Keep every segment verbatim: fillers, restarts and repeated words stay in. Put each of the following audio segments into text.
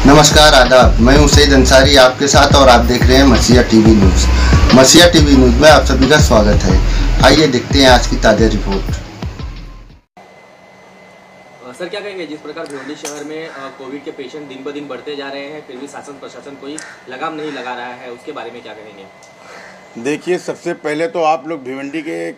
नमस्कार, आदाब। मैं हूं सईद अंसारी आपके साथ और आप देख रहे हैं Masiha TV news. Masiha TV news में आप सभी का स्वागत है। आइए देखते हैं आज की ताज़ा रिपोर्ट। सर, क्या कहेंगे जिस प्रकार भिवंडी शहर में कोविड के पेशेंट दिन ब दिन बढ़ते जा रहे हैं, फिर भी शासन प्रशासन कोई लगाम नहीं लगा रहा है, उसके बारे में क्या कहेंगे? देखिए, सबसे पहले तो आप लोग भिवंडी के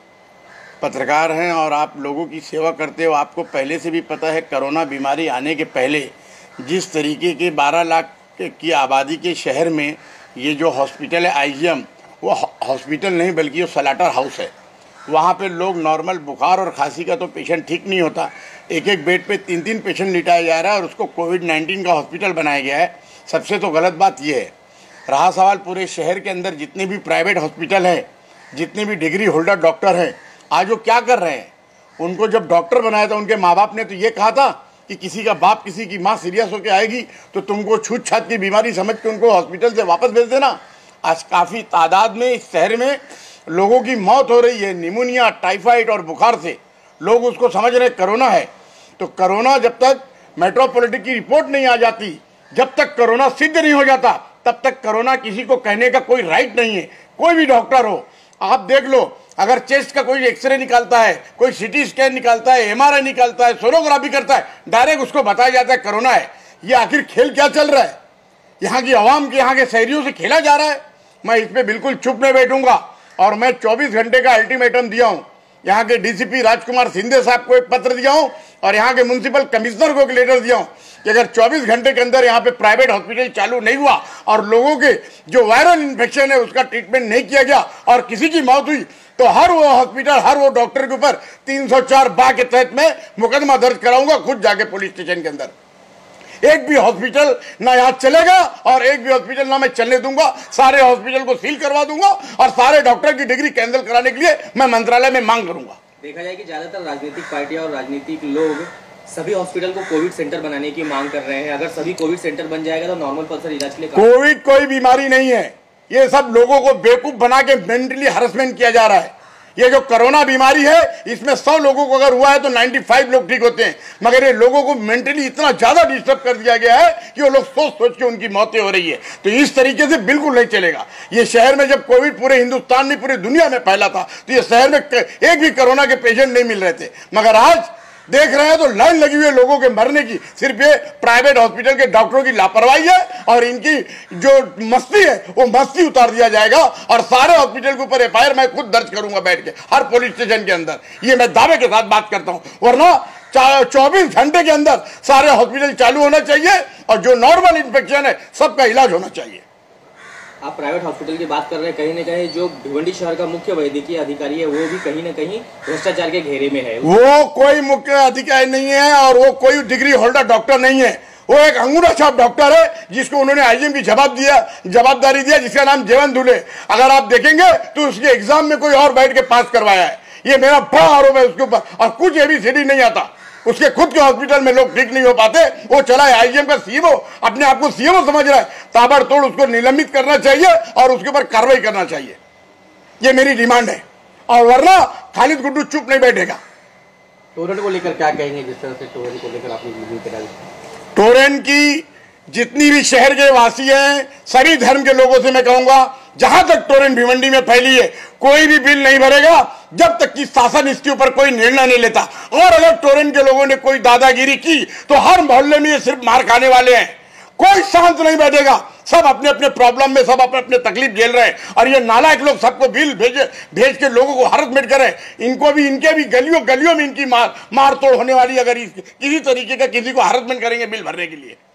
पत्रकार हैं और आप लोगों की सेवा करते हो। आपको पहले से भी पता है कोरोना बीमारी आने के पहले जिस तरीके के बारह लाख की आबादी के शहर में ये जो हॉस्पिटल है आईजीएम, वो हॉस्पिटल नहीं बल्कि वो स्लाटर हाउस है। वहाँ पे लोग नॉर्मल बुखार और खांसी का तो पेशेंट ठीक नहीं होता, एक एक बेड पे तीन तीन पेशेंट लिटाया जा रहा है और उसको कोविड नाइन्टीन का हॉस्पिटल बनाया गया है। सबसे तो गलत बात ये है। रहा सवाल पूरे शहर के अंदर जितने भी प्राइवेट हॉस्पिटल हैं, जितने भी डिग्री होल्डर डॉक्टर हैं, आज वो क्या कर रहे हैं? उनको जब डॉक्टर बनाया था उनके माँ बाप ने तो ये कहा था कि किसी का बाप किसी की माँ सीरियस होकर आएगी तो तुमको छूत छात की बीमारी समझ के उनको हॉस्पिटल से वापस भेज देना। आज काफ़ी तादाद में इस शहर में लोगों की मौत हो रही है निमोनिया, टाइफाइड और बुखार से। लोग उसको समझ रहे कोरोना है। तो कोरोना जब तक मेट्रोपॉलिटन की रिपोर्ट नहीं आ जाती, जब तक कोरोना सिद्ध नहीं हो जाता, तब तक कोरोना किसी को कहने का कोई राइट नहीं है। कोई भी डॉक्टर हो, आप देख लो, अगर चेस्ट का कोई एक्सरे निकालता है, कोई सीटी स्कैन निकालता है, एमआरआई निकालता है, सोनोग्राफी करता है, डायरेक्ट उसको बताया जाता है कोरोना है। ये आखिर खेल क्या चल रहा है? यहाँ की आवाम के, यहाँ के शहरियों से खेला जा रहा है। मैं इस पर बिल्कुल चुप नहीं बैठूंगा और मैं चौबीस घंटे का अल्टीमेटम दिया हूँ। यहाँ के डीसीपी राजकुमार सिंधे साहब को एक पत्र दिया हूँ और यहाँ के म्युनिसिपल कमिश्नर को एक लेटर दिया हूँ कि अगर चौबीस घंटे के अंदर यहाँ पे प्राइवेट हॉस्पिटल चालू नहीं हुआ और लोगों के जो वायरल इन्फेक्शन है उसका ट्रीटमेंट नहीं किया गया और किसी की मौत हुई, तो हर वो हॉस्पिटल, हर वो डॉक्टर के ऊपर तीन सौ चार बा के तहत मैं मुकदमा दर्ज कराऊंगा खुद जाके पुलिस स्टेशन के अंदर। एक भी हॉस्पिटल ना यहाँ चलेगा और एक भी हॉस्पिटल ना मैं चलने दूंगा। सारे हॉस्पिटल को सील करवा दूंगा और सारे डॉक्टर की डिग्री कैंसिल कराने के लिए मैं मंत्रालय में मांग करूंगा। देखा जाए कि ज्यादातर राजनीतिक पार्टियां और राजनीतिक लोग सभी हॉस्पिटल को कोविड सेंटर बनाने की मांग कर रहे हैं। अगर सभी कोविड सेंटर बन जाएगा तो नॉर्मल पर्सन इलाज के लिए। कोविड कोई बीमारी नहीं है। ये सब लोगों को बेवकूफ बना के मेंटली हरासमेंट किया जा रहा है। ये जो कोरोना बीमारी है, इसमें सौ लोगों को अगर हुआ है तो पचानवे लोग ठीक होते हैं, मगर ये लोगों को मेंटली इतना ज्यादा डिस्टर्ब कर दिया गया है कि वो लोग सोच सोच के उनकी मौतें हो रही है। तो इस तरीके से बिल्कुल नहीं चलेगा। ये शहर में जब कोविड पूरे हिंदुस्तान में, पूरी दुनिया में फैला था, तो ये शहर में एक भी कोरोना के पेशेंट नहीं मिल रहे थे, मगर आज देख रहे हैं तो लाइन लगी हुई है लोगों के मरने की। सिर्फ ये प्राइवेट हॉस्पिटल के डॉक्टरों की लापरवाही है और इनकी जो मस्ती है वो मस्ती उतार दिया जाएगा और सारे हॉस्पिटल के ऊपर एफआईआर मैं खुद दर्ज करूंगा बैठ के हर पुलिस स्टेशन के अंदर। ये मैं दावे के साथ बात करता हूं। वरना चौबीस घंटे के अंदर सारे हॉस्पिटल चालू होना चाहिए और जो नॉर्मल इन्फेक्शन है सबका इलाज होना चाहिए। आप प्राइवेट हॉस्पिटल की बात कर रहे हैं, कहीं ना कहीं जो भिवंडी शहर का मुख्य वैद्यकीय अधिकारी है वो भी कहीं ना कहीं भ्रष्टाचार के घेरे में है। वो कोई मुख्य अधिकारी नहीं है और वो कोई डिग्री होल्डर डॉक्टर नहीं है। वो एक अंगूठा छाप डॉक्टर है जिसको उन्होंने आईजीएम की जवाब दिया जवाबदारी दिया, जिसका नाम जेवन धुले। अगर आप देखेंगे तो उसके एग्जाम में कोई और बैठ के पास करवाया है। ये मेरा बड़ा आरोप है उसके ऊपर। और कुछ एबीसीडी नहीं आता उसके खुद के हॉस्पिटल में, लोग ठीक नहीं हो पाते। वो चला है आईजीएम का सीएमओ, अपने आप को सीएमओ समझ रहा है। ताबड़तोड़ उसको निलंबित करना चाहिए और उसके ऊपर कार्रवाई करना चाहिए। ये मेरी डिमांड है। और वरना खालिद गुड्डू चुप नहीं बैठेगा। टोरेंट को लेकर क्या कहेंगे? जिस तरह से टोरेंट को लेकर आपने वीडियो करा, टोरेंट की जितनी भी शहर के वासी हैं, सभी धर्म के लोगों से मैं कहूंगा, जहां तक टोरेंट भिवंडी में फैली है, कोई भी बिल नहीं भरेगा जब तक कि शासन इसके ऊपर कोई निर्णय नहीं लेता। और अगर टोरेंट के लोगों ने कोई दादागिरी की तो हर मोहल्ले में ये सिर्फ मार खाने वाले हैं। कोई शांत नहीं बैठेगा। सब अपने अपने प्रॉब्लम में, सब अपने अपने तकलीफ झेल रहे हैं और ये नालायक लोग सबको बिल भेजे भेज के लोगों को हरासमेंट करें। इनको भी, इनके भी गलियों गलियों में इनकी मार मार तोड़ होने वाली। अगर किसी तरीके का किसी को हरासमेंट करेंगे बिल भरने के लिए।